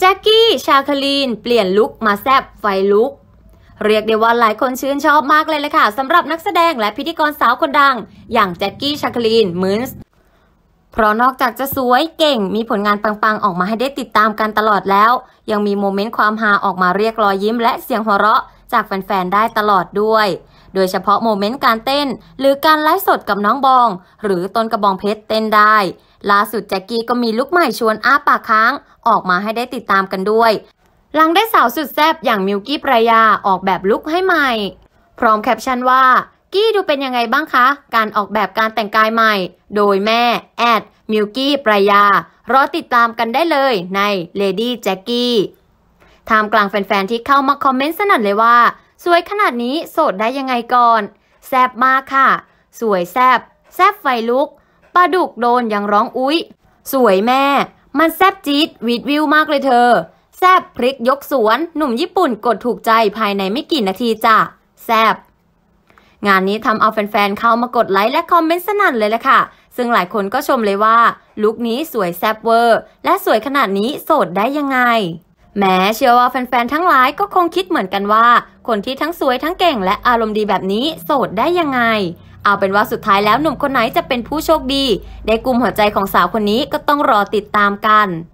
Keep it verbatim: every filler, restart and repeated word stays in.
จ็คกี้ชาคลีนเปลี่ยนลุคมาแซบไฟลุกเรียกได้ว่าหลายคนชื่นชอบมากเลยเลยค่ะสำหรับนักแสดงและพิธีกรสาวคนดังอย่างแจ็คกี้ชาคลีนมินส์เพราะนอกจากจะสวยเก่งมีผลงานปังๆออกมาให้ได้ติดตามกันตลอดแล้วยังมีโมเมนต์ความฮาออกมาเรียกรอยยิ้มและเสียงหัวเราะจากแฟนๆได้ตลอดด้วยโดยเฉพาะโมเมนต์การเต้นหรือการไลฟ์สดกับน้องบองหรือต้นกระบองเพชรเต้นได้ล่าสุดแจ็คกี้ก็มีลุคใหม่ชวนอ้าปากค้างออกมาให้ได้ติดตามกันด้วยหลังได้สาวสุดแซ่บอย่างมิวกี้ปรายาออกแบบลุคให้ใหม่พร้อมแคปชั่นว่ากี้ดูเป็นยังไงบ้างคะการออกแบบการแต่งกายใหม่โดยแม่แอดมิวกี้ปรายารอติดตามกันได้เลยใน Lady Jackie ท่ามกลางแฟนๆที่เข้ามาคอมเมนต์สนั่นเลยว่าสวยขนาดนี้โสดได้ยังไงก่อนแซ่บมากค่ะสวยแซ่บแซ่บไฟลุกปลาดุกโดนยังร้องอุ๊ยสวยแม่มันแซ่บจี๊ดวีดวิวมากเลยเธอแซ่บพริกยกสวนหนุ่มญี่ปุ่นกดถูกใจภายในไม่กี่นาทีจ้ะแซ่บงานนี้ทำเอาแฟนๆเข้ามากดไลค์และคอมเมนต์สนั่นเลยแหละค่ะซึ่งหลายคนก็ชมเลยว่าลุคนี้สวยแซ่บเวอร์และสวยขนาดนี้โสดได้ยังไงแม้เชื่อว่าแฟนๆทั้งหลายก็คงคิดเหมือนกันว่าคนที่ทั้งสวยทั้งเก่งและอารมณ์ดีแบบนี้โสดได้ยังไงเอาเป็นว่าสุดท้ายแล้วหนุ่มคนไหนจะเป็นผู้โชคดีได้กุมหัวใจของสาวคนนี้ก็ต้องรอติดตามกัน